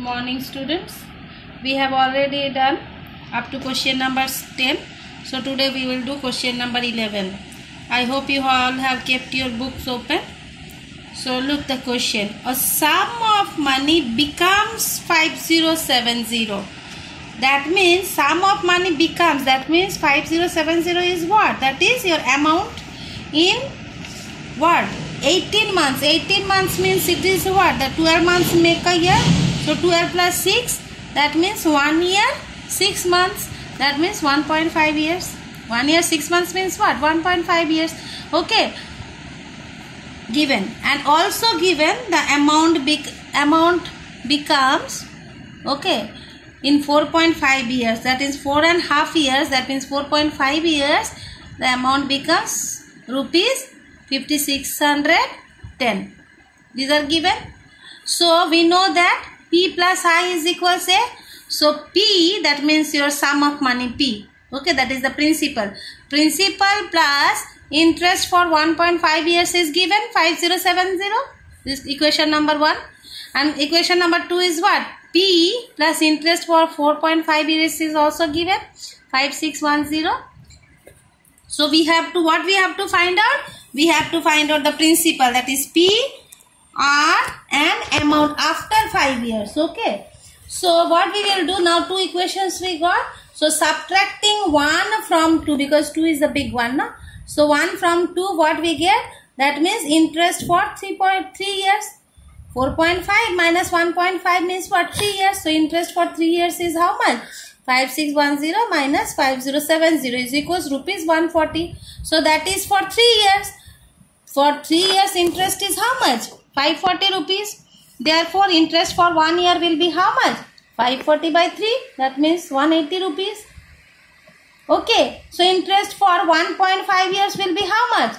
morning, students. We have already done up to question number 10. So today we will do question number 11. I hope you all have kept your books open. So look the question. A sum of money becomes 5070. That means sum of money becomes, that means 5070 is what? That is your amount in what? 18 months. 18 months means it is what? The 12 months make a year. So 12 plus 6, that means 1 year, 6 months. That means 1.5 years. 1 year, 6 months means what? 1.5 years. Okay. Given. And also given the amount becomes, okay, in 4.5 years. That is 4.5 years. That means 4.5 years. The amount becomes rupees 5610. These are given. So we know that P plus I is equals A. So P, that means your sum of money P. Okay, that is the principal. Principal plus interest for 1.5 years is given 5070. This is equation number 1. And equation number 2 is what? P plus interest for 4.5 years is also given 5610. So we have to, what we have to find out? We have to find out the principal, that is P, R and amount after 5 years. Okay. So what we will do now, two equations we got. So subtracting 1 from 2, because 2 is the big one. No? So 1 from 2, what we get? That means interest for 3.3 years. 4.5 minus 1.5 means what? 3 years. So interest for 3 years is how much? 5610 minus 5070 is equals rupees 140. So that is for 3 years. For 3 years interest is how much? 540 rupees. Therefore interest for 1 year will be how much? 540 by 3. That means 180 rupees. Okay. So interest for 1.5 years will be how much?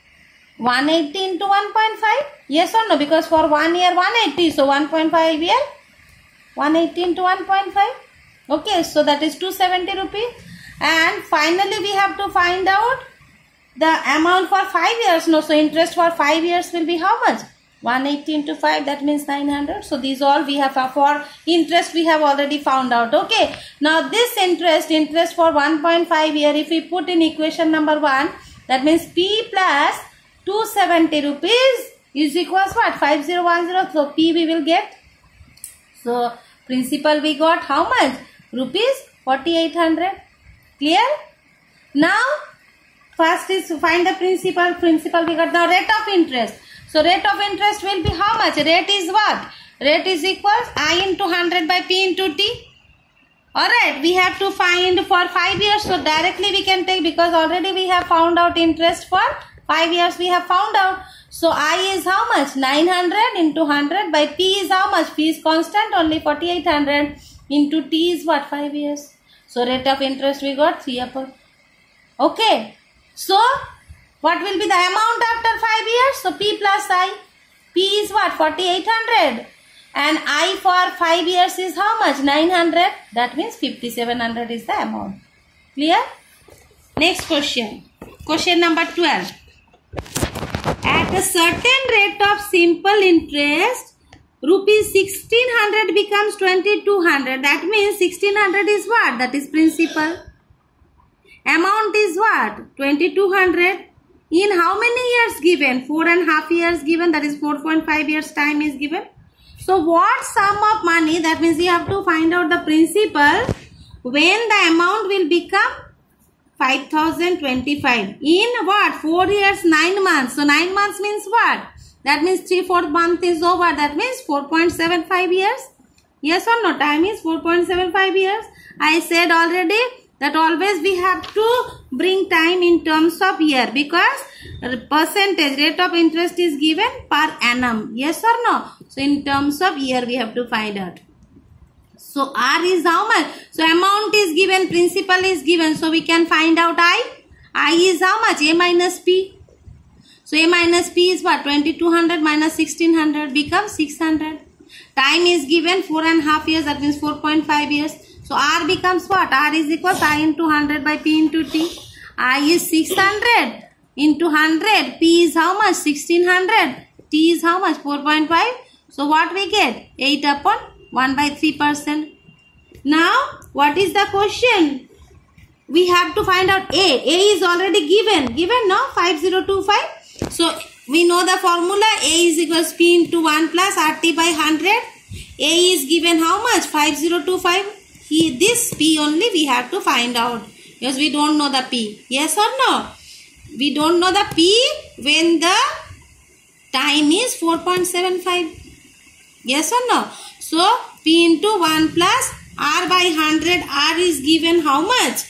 180 into 1.5. Yes or no? Because for 1 year 180. So 1.5 year 180 into 1.5. Okay. So that is 270 rupees. And finally we have to find out the amount for 5 years. No. So interest for 5 years will be how much? 180 into 5, that means 900. So these all we have for interest we have already found out. Okay. Now this interest for 1.5 year, if we put in equation number 1, that means P plus 270 rupees is equals what? 5010. So P we will get. So principal we got how much? Rupees 4800. Clear? Now first is to find the principal. Principal we got. Now rate of interest. So rate of interest will be how much? Rate is what? Rate is equals I into 100 by P into T. Alright, we have to find for 5 years. So directly we can take, because already we have found out interest for 5 years we have found out. So I is how much? 900 into 100 by P is how much? P is constant, only 4800 into T is what? 5 years. So rate of interest we got 3 upon. Okay. So what will be the amount after 5 years? So P plus I. P is what? 4800. And I for 5 years is how much? 900. That means 5700 is the amount. Clear? Next question. Question number 12. At a certain rate of simple interest, rupees 1600 becomes 2200. That means 1600 is what? That is principal. Amount is what? 2200. In how many years given? 4.5 years given. That is 4.5 years time is given. So what sum of money? That means you have to find out the principal when the amount will become 5025. In what? 4 years 9 months. So 9 months means what? That means 3/4 month is over. That means 4.75 years. Yes or no? Time is 4.75 years. I said already that always we have to bring time in terms of year, because percentage rate of interest is given per annum. Yes or no? So in terms of year we have to find out. So R is how much? So amount is given, principal is given. So we can find out I. I is how much? A minus P. So A minus P is what? 2200 minus 1600 becomes 600. Time is given 4.5 years. That means 4.5 years. So R becomes what? R is equals I into 100 by P into T. I is 600 into 100. P is how much? 1600. T is how much? 4.5. So what we get? 8 upon 1 by 3%. Now, what is the question? We have to find out A. A is already given. Given, no? 5025. So, we know the formula. A is equals P into 1 plus RT by 100. A is given how much? 5025. This P only we have to find out. Because we don't know the P. Yes or no? We don't know the P when the time is 4.75. Yes or no? So, P into 1 plus R by 100. R is given how much?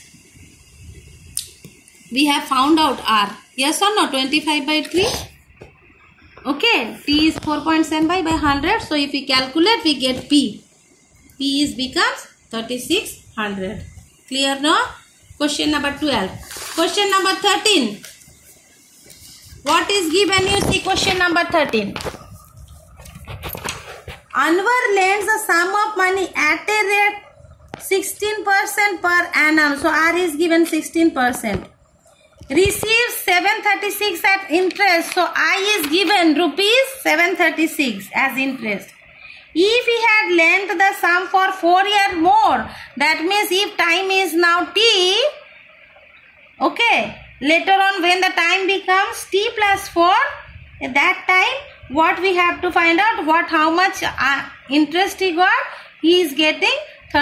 We have found out R. Yes or no? 25 by 3. Okay. T is 4.75 by 100. So, if we calculate, we get P. P is becomes 3600. Clear now? Question number 12. Question number 13. What is given? You see question number 13. Anwar lends a sum of money at a rate 16% per annum. So, R is given 16%. Receives 736 at interest. So, I is given rupees 736 as interest. If he had lent the sum for 4 years more, that means if time is now T, okay, later on when the time becomes T plus 4, at that time, what we have to find out, how much interest he got? He is getting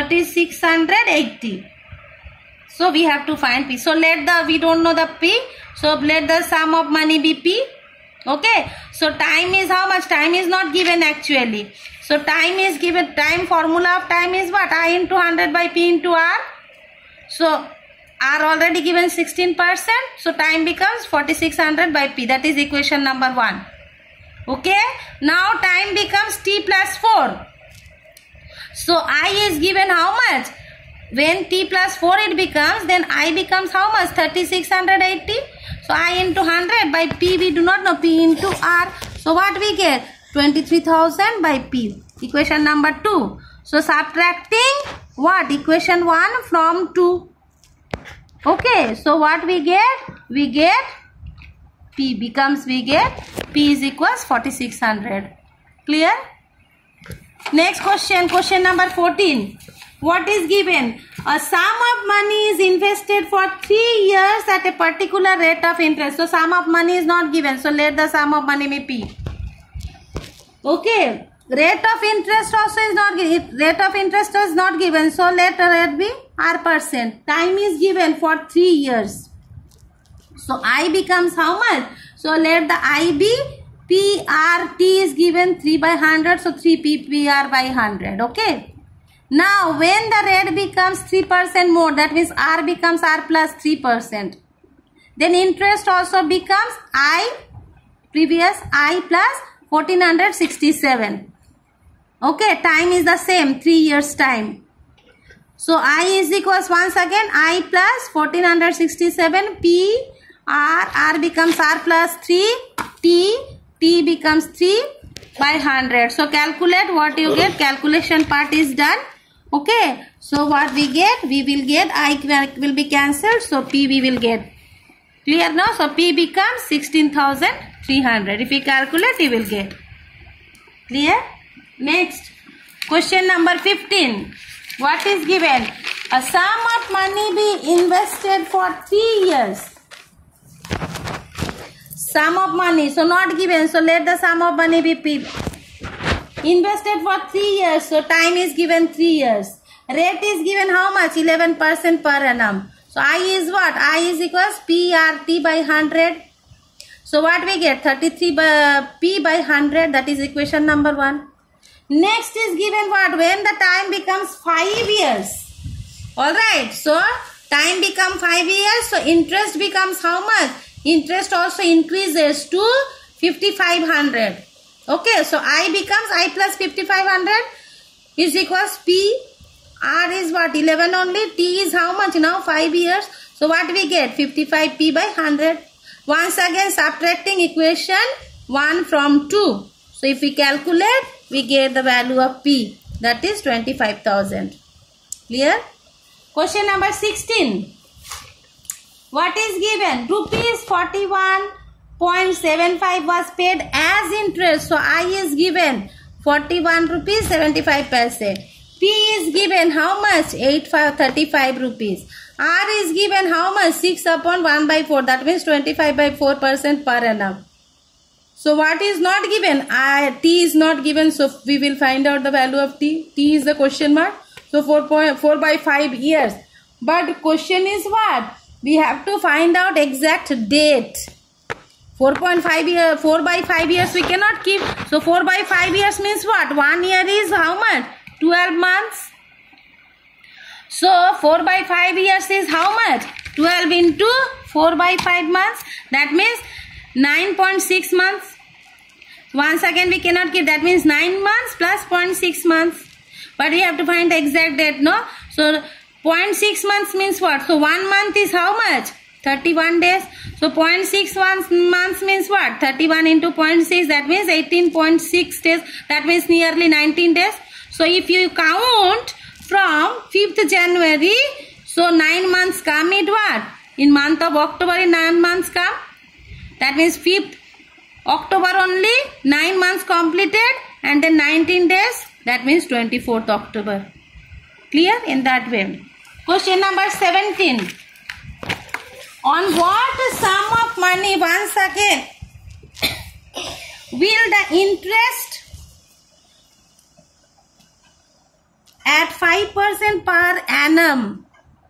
3680. So, we have to find P. So, we don't know the P. So, let the sum of money be P. Okay. So, time is how much? Time is not given actually. So, time is given. Time, formula of time is what? I into 100 by P into R. So, R already given 16%. So, time becomes 4600 by P. That is equation number 1. Okay. Now, time becomes T plus 4. So, I is given how much? When T plus 4 it becomes, then I becomes how much? 3680. So, I into 100 by P, we do not know, P into R. So, what we get? 23,000 by P. Equation number 2. So, subtracting what? Equation 1 from 2. Okay. So, what we get? We get P becomes, we get P is equals 4600. Clear? Next question. Question number 14. What is given? A sum of money is invested for 3 years at a particular rate of interest. So, sum of money is not given. So, let the sum of money be P. Okay. Rate of interest also is not given. Rate of interest is not given. So, let the rate be R%. Time is given for 3 years. So, I becomes how much? So, let the I be PRT is given 3 by 100. So, 3 PPR by 100. Okay. Now, when the rate becomes 3% more, that means R becomes R plus 3%. Then interest also becomes previous I plus 1467. Okay, time is the same, 3 years time. So, I is equals once again I plus 1467, P, R becomes R plus 3, T becomes 3 by 100. So, calculate what you get. Calculation part is done. Okay. So, what we get? We will get I will be cancelled. So, P we will get. Clear now? So, P becomes 16,300. If we calculate, we will get. Clear? Next. Question number 15. What is given? A sum of money be invested for 3 years. Sum of money. So, not given. So, let the sum of money be P. Invested for 3 years. So, time is given 3 years. Rate is given how much? 11% per annum. So, I is what? I is equals PRT by 100. So, what we get? 33 by P by 100. That is equation number 1. Next is given what? When the time becomes 5 years. Alright. So, time becomes 5 years. So, interest becomes how much? Interest also increases to 5500. Okay, so I becomes I plus 5500 is equals P. R is what? 11 only. T is how much now? 5 years. So, what we get? 55P by 100. Once again, subtracting equation 1 from 2. So, if we calculate, we get the value of P. That is 25,000. Clear? Question number 16. What is given? Rupees 41.75 was paid as interest. So, I is given 41 rupees 75 paise. P is given how much? 35 rupees. R is given how much? 6 upon 1 by 4. That means 25/4% per annum. So what is not given? T is not given. So we will find out the value of T. T is the question mark. So 4 by 5 years. But question is what? We have to find out exact date. 4.5 years, 4 by 5 years we cannot keep. So 4 by 5 years means what? 1 year is how much? 12 months. So 4 by 5 years is how much? 12 into 4 by 5 months. That means 9.6 months. Once again we cannot keep. That means 9 months plus 0.6 months. But we have to find the exact date, no? So 0.6 months means what? So 1 month is how much? 31 days. So 0.6 months means what? 31 into 0.6. That means 18.6 days. That means nearly 19 days. So if you count from 5th January, so 9 months come in what? In month of October, 9 months come. That means 5th October only 9 months completed and then 19 days. That means 24th October. Clear in that way. Question number 17. On what sum of money once again will the interest at 5% per annum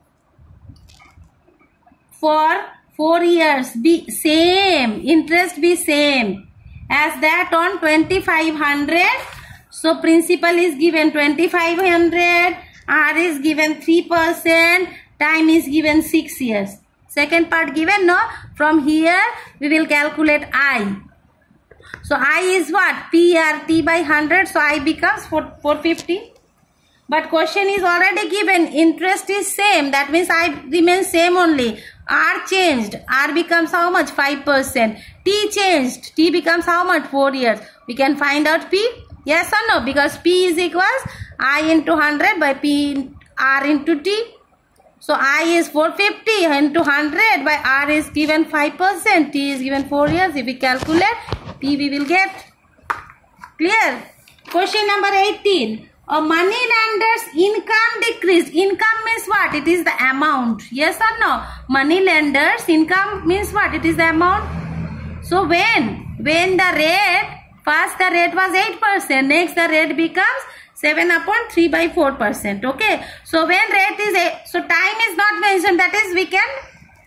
for 4 years be same, interest be same as that on 2500. So principal is given 2500, R is given 3%, time is given 6 years. Second part given, no? From here we will calculate I. So I is what? PRT by 100. So I becomes 450. But question is already given. Interest is same. That means I remains same only. R changed. R becomes how much? 5%. T changed. T becomes how much? 4 years. We can find out P. Yes or no? Because P is equals I into 100 by P R into T. So I is 450 into 100 by R is given 5%. T is given 4 years. If we calculate, P we will get. Clear? Question number 18. A money lender's income decreased. Income means what? It is the amount. Yes or no? Money lender's income means what? It is the amount. So when the rate, first the rate was 8%. Next the rate becomes 7 upon 3 by 4%. Okay. So when rate is 8, so time is not mentioned. That is, we can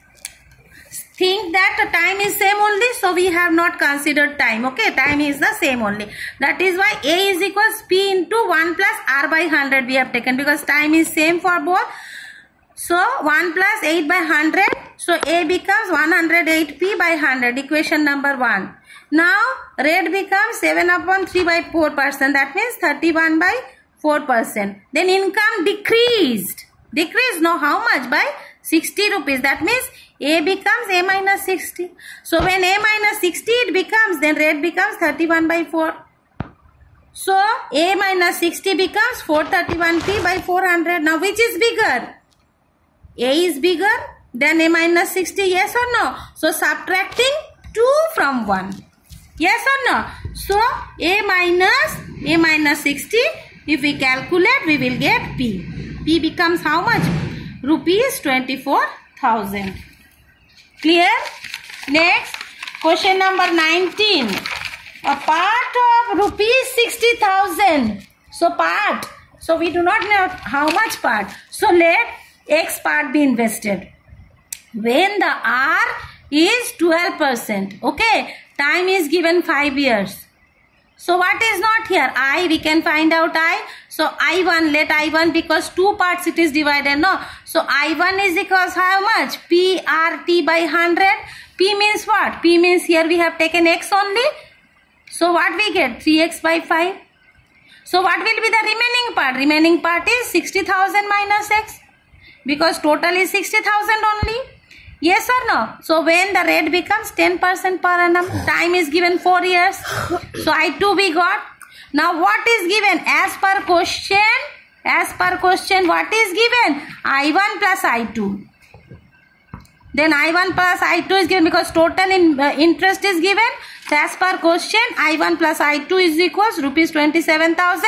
think that the time is same only. So we have not considered time. Okay. Time is the same only. That is why A is equals P into 1 plus R by 100 we have taken, because time is same for both. So 1 plus 8 by 100. So A becomes 108P by 100. Equation number 1. Now rate becomes 7 upon 3 by 4%. That means 31 by 4%. Then income decreased. Decreased now how much? By 60 rupees. That means A becomes A minus 60. So when A minus 60 it becomes, then rate becomes 31 by 4. So A minus 60 becomes 431P by 400. Now which is bigger? A is bigger than A minus 60. Yes or no? So subtracting 2 from 1. Yes or no? So A minus 60. If we calculate, we will get P. P becomes how much? Rupees 24,000. Clear? Next, question number 19. A part of rupees 60,000. So part. So we do not know how much part. So let X part be invested. When the R is 12%. Okay. Time is given 5 years. So what is not here? I, we can find out I. So I1, let I1, because 2 parts it is divided, no? So I1 is equals how much? PRT by 100. P means what? P means here we have taken X only. So what we get? 3X by 5. So what will be the remaining part? Remaining part is 60,000 minus X. Because total is 60,000 only. Yes or no? So when the rate becomes 10% per annum, time is given 4 years. So I2 we got. Now what is given? As per question, what is given? I1 plus I2. Then I1 plus I2 is given because total interest is given. So as per question, I1 plus I2 is equals rupees 27,000.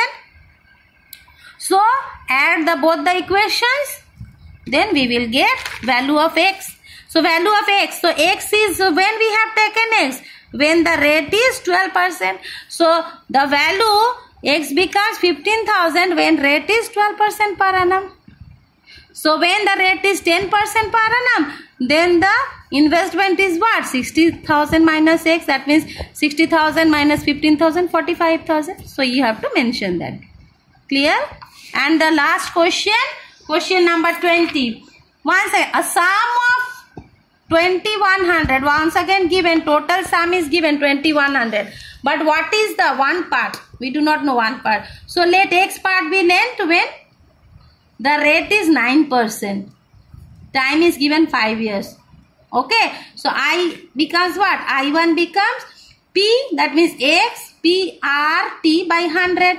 So add both the equations. Then we will get value of x. So value of x. So x is when we have taken x. When the rate is 12%. So the value x becomes 15,000 when rate is 12% per annum. So when the rate is 10% per annum, then the investment is what? 60,000 minus x. That means 60,000 minus 15,000, 45,000. So you have to mention that. Clear? And the last question, question number 20. Once again, a sum of 2100. Once again given, total sum is given 2100. But what is the one part? We do not know one part. So let x part be length when the rate is 9%. Time is given 5 years. Okay. So I becomes what? I1 becomes P, that means x, P, R, T by 100.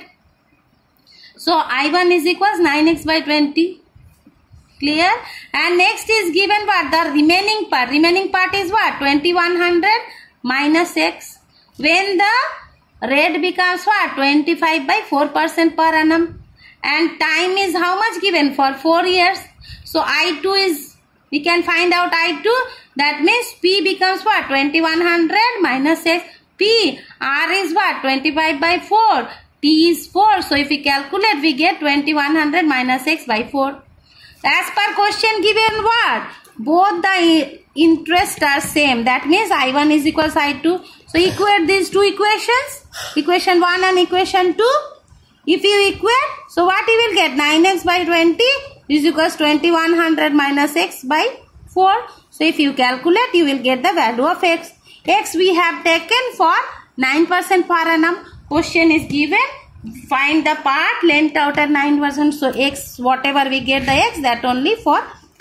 So I1 is equals 9x by 20. Clear? And next is given what? The remaining part. Remaining part is what? 2100 minus x. When the rate becomes what? 25 by 4% per annum. And time is how much given? For 4 years. So I2 is, we can find out I2. That means P becomes what? 2100 minus x. P, R is what? 25 by 4. T is 4. So if we calculate, we get 2100 minus x by 4. As per question given what? Both the interest are same. That means I1 is equals I2. So equate these two equations. Equation 1 and equation 2. If you equate, so what you will get? 9x by 20 is equals 2100 minus x by 4. So if you calculate, you will get the value of x. X we have taken for 9% per annum. Question is given. Find the part length out at 9%. So x, whatever we get the x, that only for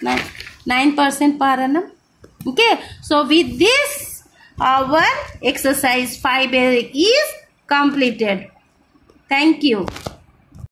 9% per annum. Okay. So with this, our exercise 5 is completed. Thank you.